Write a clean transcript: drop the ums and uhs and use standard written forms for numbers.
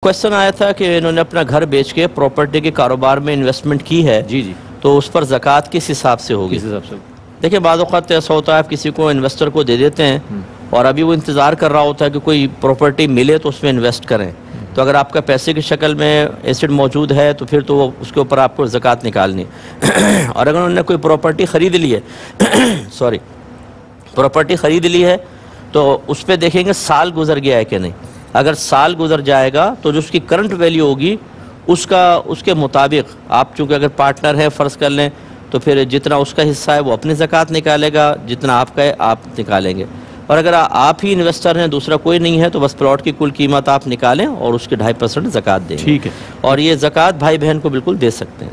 Question आया था कि इन्होंने अपना घर बेच के प्रॉपर्टी के कारोबार में इन्वेस्टमेंट की है, जी जी, तो उस पर ज़कात किस हिसाब से होगी? किस हिसाब से? देखिए, बाद वक़्त ऐसा होता है, आप किसी को इन्वेस्टर को दे देते हैं और अभी वो इंतज़ार कर रहा होता है कि कोई प्रॉपर्टी मिले तो उसमें इन्वेस्ट करें। तो अगर आपका पैसे की शक्ल में एसेट मौजूद है तो फिर तो उसके ऊपर आपको ज़कात निकालनी और अगर उन्होंने कोई प्रॉपर्टी ख़रीद ली है सॉरी, प्रॉपर्टी ख़रीद ली है तो उस पर देखेंगे साल गुजर गया है कि नहीं। अगर साल गुजर जाएगा तो जो उसकी करंट वैल्यू होगी उसके मुताबिक आप, चूँकि अगर पार्टनर है फ़र्ज़ कर लें, तो फिर जितना उसका हिस्सा है वो अपनी ज़कात निकालेगा, जितना आपका है आप निकालेंगे। और अगर आप ही इन्वेस्टर हैं, दूसरा कोई नहीं है, तो बस प्लॉट की कुल कीमत आप निकालें और उसके 2.5% ज़कात दें। ठीक है। और ये ज़कात भाई बहन को बिल्कुल दे सकते हैं।